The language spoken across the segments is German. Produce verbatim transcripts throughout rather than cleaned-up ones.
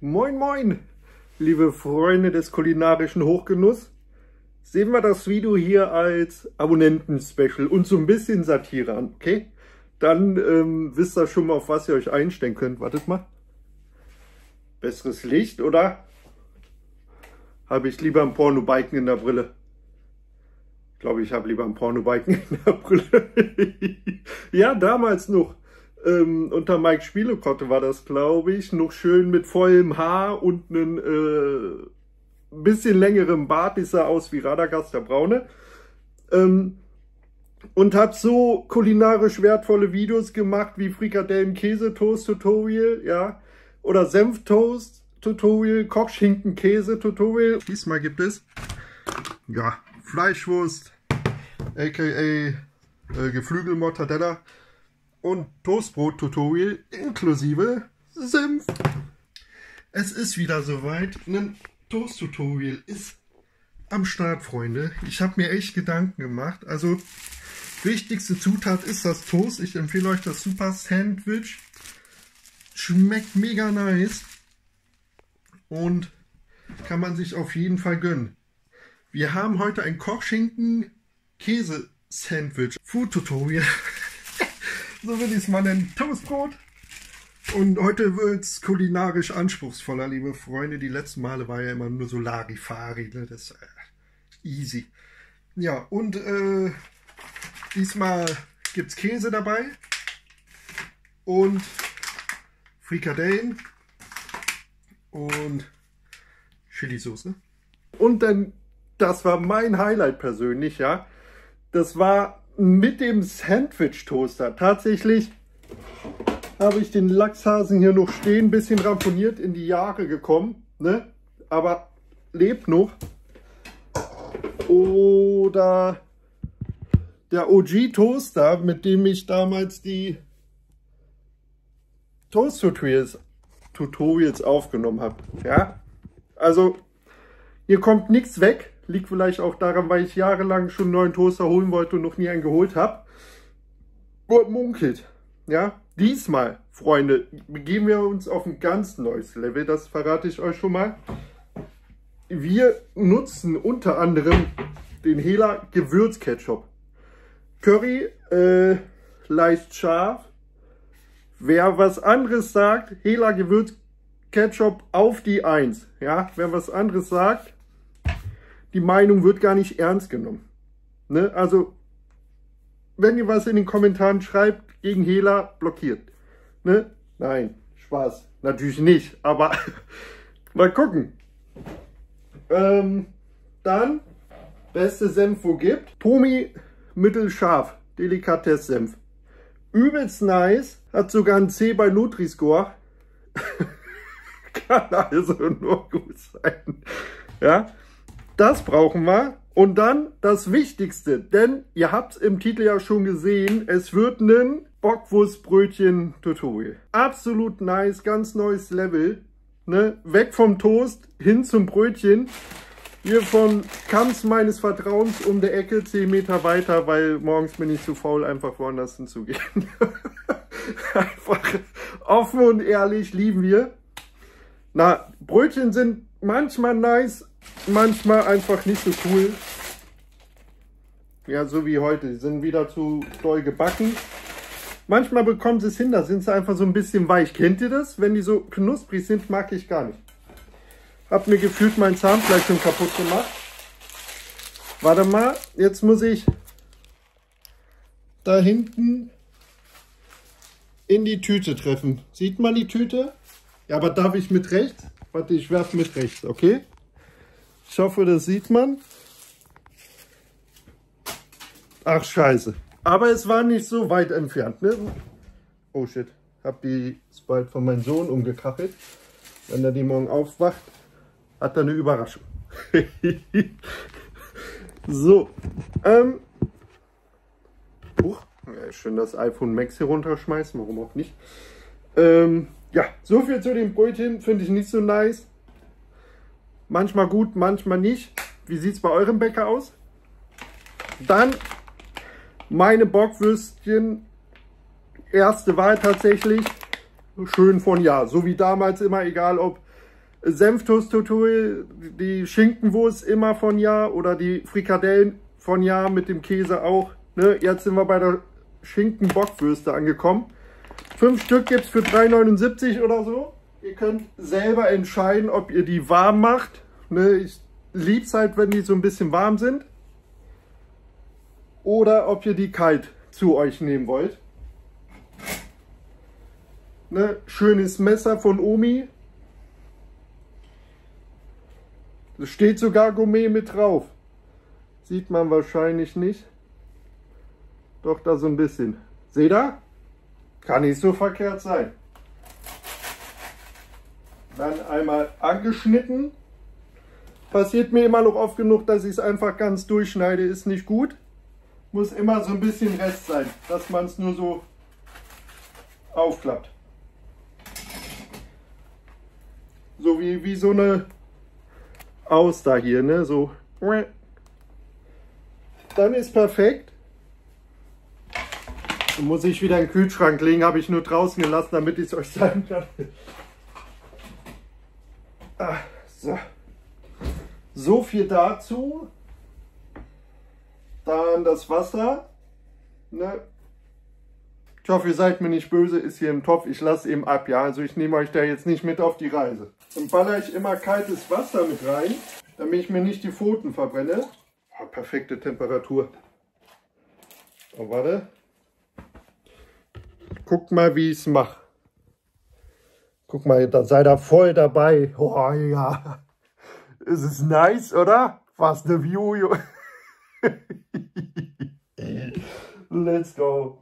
Moin moin, liebe Freunde des kulinarischen Hochgenuss. Sehen wir das Video hier als Abonnenten-Special und so ein bisschen Satire an, okay? Dann ähm, wisst ihr schon mal, auf was ihr euch einstellen könnt. Wartet mal. Besseres Licht, oder? Habe ich lieber ein Porno-Biken in der Brille? Ich glaube, ich habe lieber ein Porno-Biken in der Brille. Ja, damals noch. Ähm, unter Mike Spielekotte war das, glaube ich, noch schön mit vollem Haar und einem äh, bisschen längerem Bart. Ich sah aus wie Radagast, der Braune. Ähm, und habe so kulinarisch wertvolle Videos gemacht wie Frikadellen-Käsetoast-Tutorial, ja, oder Senftoast-Tutorial, Kochschinken-Käse-Tutorial. Diesmal gibt es, ja, Fleischwurst, aka äh, Geflügel-Mortadella und Toastbrot-Tutorial inklusive Senf. Es ist wieder soweit. Ein Toast-Tutorial ist am Start, Freunde. Ich habe mir echt Gedanken gemacht. Also, wichtigste Zutat ist das Toast. Ich empfehle euch das Super Sandwich. Schmeckt mega nice. Und kann man sich auf jeden Fall gönnen. Wir haben heute ein Kochschinken-Käse-Sandwich. Food-Tutorial. So will ich es mal nennen. Toastbrot. Und heute wird es kulinarisch anspruchsvoller, liebe Freunde. Die letzten Male war ja immer nur so Larifari. Ne? Das ist äh, easy. Ja, und äh, diesmal gibt es Käse dabei. Und Frikadellen. Und Chili-Soße. Und dann, das war mein Highlight persönlich, ja. Das war mit dem Sandwich-Toaster. Tatsächlich habe ich den Lachshasen hier noch stehen, ein bisschen ramponiert, in die Jahre gekommen, ne? Aber lebt noch. Oder der O G-Toaster, mit dem ich damals die Toast-Tutorials Tutorials aufgenommen habe. Ja? Also, hier kommt nichts weg. Liegt vielleicht auch daran, weil ich jahrelang schon einen neuen Toaster holen wollte und noch nie einen geholt habe. Und munkelt. Ja, diesmal, Freunde, begeben wir uns auf ein ganz neues Level. Das verrate ich euch schon mal. Wir nutzen unter anderem den Hela Gewürzketchup. Curry, äh, leicht scharf. Wer was anderes sagt, Hela Gewürzketchup auf die eins. Ja, wer was anderes sagt, die Meinung wird gar nicht ernst genommen. Ne? Also, wenn ihr was in den Kommentaren schreibt gegen Hela, blockiert. Ne? Nein, Spaß. Natürlich nicht, aber mal gucken. Ähm, dann, beste Senf, wo gibt. Tomi mittelscharf, Delikatess-Senf. Übelst nice, hat sogar ein C bei Nutri-Score. Kann also nur gut sein. Ja. Das brauchen wir. Und dann das Wichtigste, denn ihr habt es im Titel ja schon gesehen, es wird ein Bockwurstbrötchen-Tutorial. Absolut nice, ganz neues Level. Ne? Weg vom Toast, hin zum Brötchen. Hier von Kamps meines Vertrauens um der Ecke, zehn Meter weiter, weil morgens bin ich zu faul, einfach woanders hinzugehen. Einfach offen und ehrlich, lieben wir. Na, Brötchen sind manchmal nice, manchmal einfach nicht so cool. Ja, so wie heute. Die sind wieder zu doll gebacken. Manchmal bekommen sie es hin, da sind sie einfach so ein bisschen weich. Kennt ihr das? Wenn die so knusprig sind, mag ich gar nicht. Hab mir gefühlt mein Zahnfleisch schon kaputt gemacht. Warte mal, jetzt muss ich da hinten in die Tüte treffen. Sieht man die Tüte? Ja, aber darf ich mit rechts? Warte, ich werfe mit rechts, okay? Ich hoffe, das sieht man. Ach, scheiße. Aber es war nicht so weit entfernt, ne? Oh, shit. Hab die Spalt von meinem Sohn umgekachelt. Wenn er die morgen aufwacht, hat er eine Überraschung. So. Ähm. Huch. Ja, schön das iPhone Max hier runterschmeißen. Warum auch nicht? Ähm. Ja, so viel zu den Brötchen. Finde ich nicht so nice. Manchmal gut, manchmal nicht. Wie sieht es bei eurem Bäcker aus? Dann meine Bockwürstchen. Erste Wahl tatsächlich. Schön von ja. So wie damals immer, egal ob Senftoast-Tutorial, die Schinkenwurst immer von Ja oder die Frikadellen von Ja mit dem Käse auch. Ne? Jetzt sind wir bei der Schinken-Bockwürste angekommen. Fünf Stück gibt es für drei neunundsiebzig oder so. Ihr könnt selber entscheiden, ob ihr die warm macht. Ne? Ich liebe es halt, wenn die so ein bisschen warm sind. Oder ob ihr die kalt zu euch nehmen wollt. Ne? Schönes Messer von Omi. Da steht sogar Gourmet mit drauf. Sieht man wahrscheinlich nicht. Doch da so ein bisschen. Seht ihr? Kann nicht so verkehrt sein. Dann einmal angeschnitten. Passiert mir immer noch oft genug, dass ich es einfach ganz durchschneide. Ist nicht gut. Muss immer so ein bisschen Rest sein, dass man es nur so aufklappt. So wie, wie so eine Auster hier, ne? So. Dann ist perfekt. Dann muss ich wieder in den Kühlschrank legen, habe ich nur draußen gelassen, damit ich es euch zeigen kann. Ah, so. So viel dazu. Dann das Wasser. Ne? Ich hoffe, ihr seid mir nicht böse, ist hier im Topf. Ich lasse eben ab, ja. Also ich nehme euch da jetzt nicht mit auf die Reise. Dann baller ich immer kaltes Wasser mit rein, damit ich mir nicht die Pfoten verbrenne. Oh, perfekte Temperatur. Oh, warte. Guckt mal, wie ich es mache. Guck mal, da seid ihr voll dabei. Oh ja. Es ist nice, oder? Was eine View. Let's go.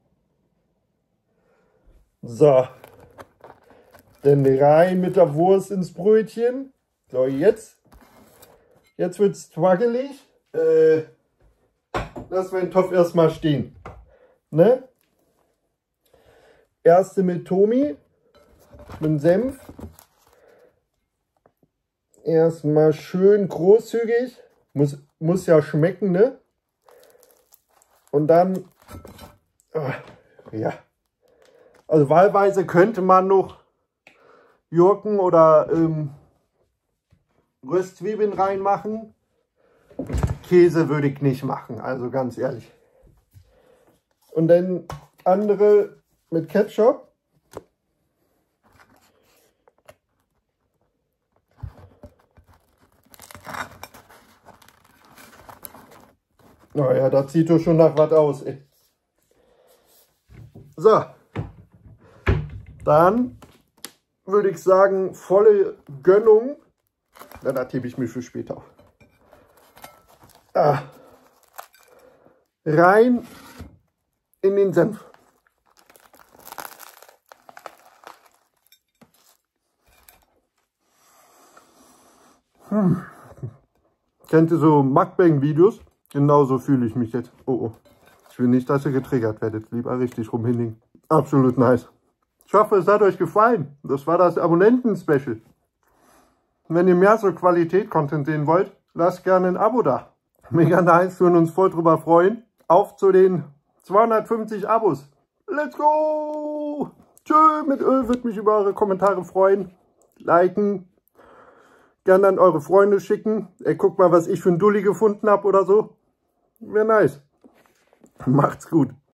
So. Dann rein mit der Wurst ins Brötchen. So, jetzt. Jetzt wird es wackelig. Äh, lassen wir den Topf erstmal stehen. Ne? Erste mit Tomi. Mit dem Senf. Erstmal schön großzügig. Muss, muss ja schmecken, ne? Und dann, oh, ja. Also wahlweise könnte man noch Gurken oder ähm, Röstzwiebeln reinmachen. Käse würde ich nicht machen, also ganz ehrlich. Und dann andere mit Ketchup. Naja, das sieht doch schon nach was aus, ey. So. Dann würde ich sagen, volle Gönnung. Na, das hebe ich mir für später auf. Ah. Rein in den Senf. Hm. Kennt ihr so Mukbang-Videos? Genauso fühle ich mich jetzt. Oh, oh. Ich will nicht, dass ihr getriggert werdet. Lieber richtig rumhinlegen. Absolut nice. Ich hoffe, es hat euch gefallen. Das war das Abonnenten-Special. Wenn ihr mehr so Qualität-Content sehen wollt, lasst gerne ein Abo da. Mega nice, würden uns voll drüber freuen. Auf zu den zweihundertfünfzig Abos. Let's go! Tschö, mit Öl, würde mich über eure Kommentare freuen. Liken. Gerne an eure Freunde schicken. Ey, guck mal, was ich für ein Dulli gefunden habe oder so. Wäre nice. Macht's gut.